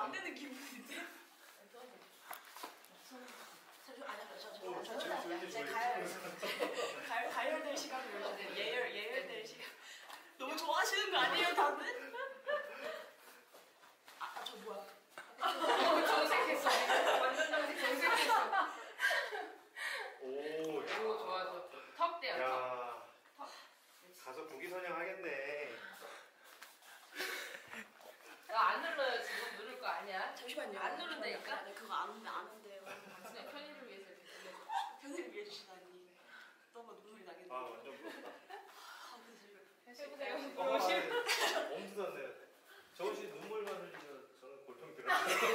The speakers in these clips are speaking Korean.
안 되는 기분인데? 가열될 시간을 예열될 시간. 너무 좋아하시는 거 아니에요, 다들? 저 뭐야? 정색했어. 완전 정색했어. 오, 좋아. 턱대야, 야, 턱. 가서 국기선양 하겠네. 안 눌러요. 지금 누를 거 아니야? 잠시만요. 안 누른다니까? 네, 그거 안 한대요. 당신의 편의를 위해서 이렇게 눌러. 편의를 위해 주시다니. 너무 눈물이 나겠네. 아, 완전 부럽다. 해보세요. 엄두졌네. 정우 씨 눈물만 흘리면 저는 골평 들어요.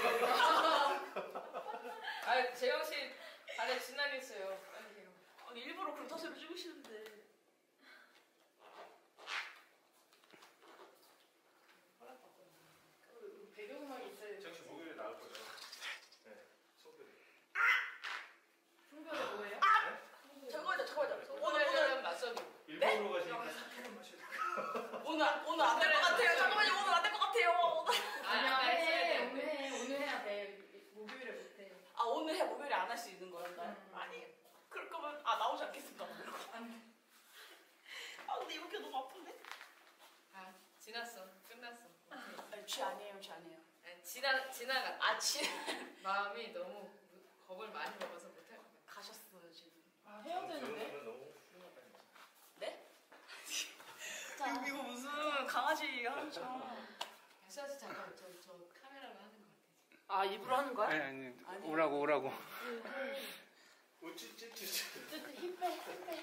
아, 재영 씨 발에 지나겠어요. 빨리 해요. 아니, 일부러 그런 탓으로 찍으시는데. 배경음악이 있어요. 정우 씨 목요일에 나올 거예요. 네, 소개를. 풍별이 뭐예요? 저거죠. 오늘 맞서기. 일본으로 가시니까 사케를 마셔야 돼요. 오늘 안 될 것 같아요. 잠깐만요. 오늘 안 될 것 같아요. 아니야, 오늘 해야 돼. 목요일에 못해. 아, 오늘 해 목요일에 안 할 수 있는 거였나요? 아니, 그럴 거면 나오지 않겠습니다. 근데 이렇게 너무 아픈데? 지났어. 끝났어. 아니, 쥐 아니에요. 아니, 지나가. 마음이 너무 겁을 많이 먹어서 못할 것 같아. 가셨어요 지금. 해야 되는데? 너무 네? 이거 무슨 강아지 하루처럼. 수아씨 잠깐 저 카메라로 하는 거 같아. 아, 입으로 하는 거야? 아니 오라고 우찌찌찌. 힘 빼.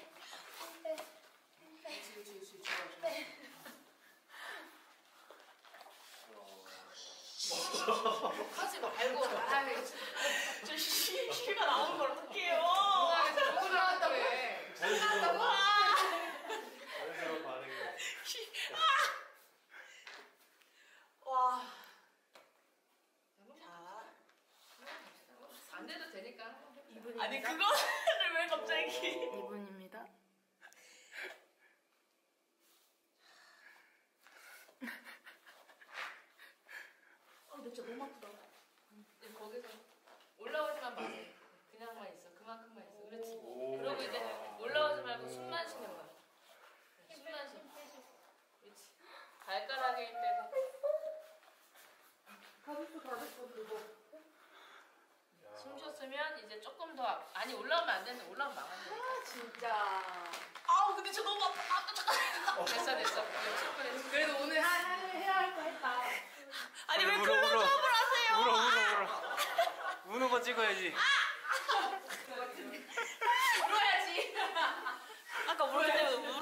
하지 말고 저 쉬가 나오는 걸 어떡해요? 누구 나왔다고 해. 자연스러운 반응이. 와. 자. 안 돼도 되니까. 아니, 그거를 왜 갑자기. 2분입니다. 진짜 너무 아프다. 거기서 올라오지만 마세요. 그냥만 있어. 그만큼만 있어. 그렇지. 오. 그러고 이제 올라오지 말고 숨만 쉬는 거야. 숨만 쉬어. 그렇지. 발가락에 힘 빼고. 가볍고 그거. 숨 쉬었으면 이제 조금 더 아니 올라오면 안 되는데 올라오면 망한다니까. 진짜. 근데 저 너무 아파. 잠깐. 됐어. 충분해. 그래도 오늘 해야 할 거 했다. 아니, 왜 울어, 클로즈업을 울어. 하세요? 우는 거 찍어야지. 그거 같은데.